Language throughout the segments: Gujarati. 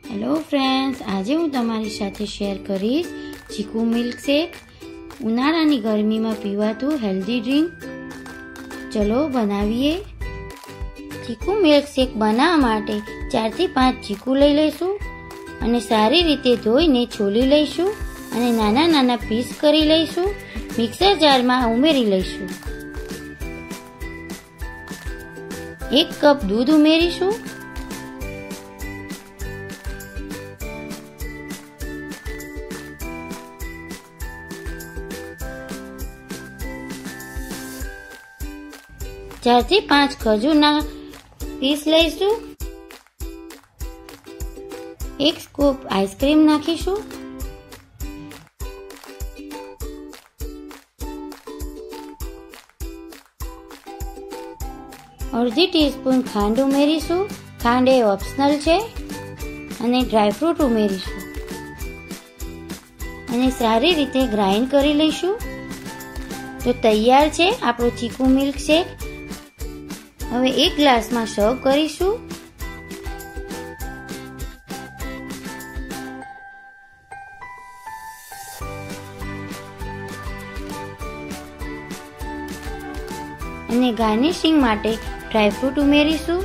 હેલો ફ્રેન્ડ્સ, આજે હું તમારી સાથે શેર કરીશ ચીકુ મિલ્કશેક, ઉનાળાની ગરમીમાં પીવાતું હેલ્ધી ડ્રિંક. ચલો બનાવીએ. ચીકુ મિલ્કશેક બનાવવા માટે 4 થી 5 ચીકુ લઈ લઈશું અને સારી રીતે ધોઈને છોલી લઈશું અને નાના નાના પીસ કરી લઈશું. મિક્સર જારમાં ઉમેરી લઈશું. 1 કપ દૂધ ઉમેરીશું. ચાર થી 5 ખજૂરના પીસ લઈશું. 1 સ્કૂપ આઈસ્ક્રીમ નાખીશું. અડધી ટીસ્પૂન ખાંડ ઉમેરીશું. ખાંડ એ ઓપ્શનલ છે. અને ડ્રાયફ્રૂટ ઉમેરીશું અને સારી રીતે ગ્રાઇન્ડ કરી લઈશું. તો તૈયાર છે આપણો ચીકુ મિલ્કશેક. હવે 1 ગ્લાસમાં સર્વ કરીશું. અને ગાર્નિશિંગ માટે ડ્રાયફ્રૂટ ઉમેરીશું.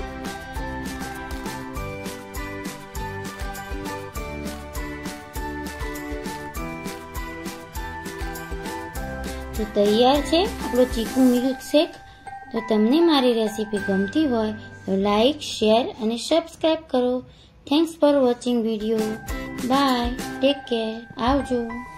તો તૈયાર છે આપણો ચીકુ મિલ્કશેક. તો તમને મારી રેસીપી ગમતી હોય તો લાઈક, શેર અને સબસ્ક્રાઈબ કરો. Thanks for watching video. Bye, take care, આવજો.